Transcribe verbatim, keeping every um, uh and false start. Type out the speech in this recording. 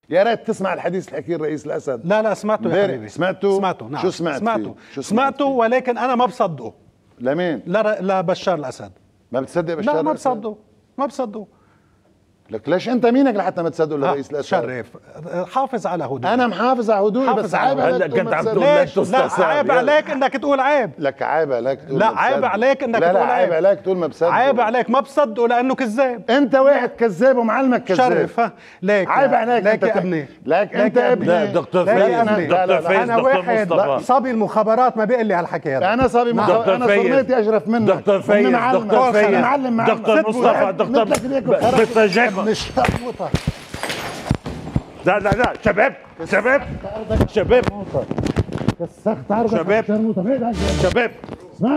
يا ريت تسمع الحديث اللي حكيه الرئيس الاسد. لا لا سمعته يا حبيبي. سمعته؟ سمعته نعم. شو سمعت سمعته شو سمعته ولكن انا ما بصدقه. لمين؟ لا لبشار الاسد. ما بتصدق بشار لا الاسد؟ ما بصدقه ما بصدقه. لك ليش انت مينك لحتى ما تصدقوا للرئيس الاسد؟ شرف حافظ على هدوء. انا محافظ على هدوءي بس عيب عليك كنت عم تقول ليش؟ لا عيب عليك انك تقول عيب. لك عيب عليك تقول لا عيب عليك انك لا تقول لا عيب عليك تقول ما بصدق. عيب عليك ما بصدقه لانه كذاب. انت واحد كذاب ومعلمك كذاب. شرف ها ليك عيب عليك ليك انت يا ابني. لك انت ابني. لا دكتور فايز دكتور فايز انا واحد صبي المخابرات ما بيقول لي هالحكي هذا. انا صبي مخابرات انا صرميتي اشرف منك. دكتور فايز دكتور فايز معلم دكتور مصطفى دكتور بتفاجئكم. لا لا لا شباب شباب شباب كسخت عرضك شباب شباب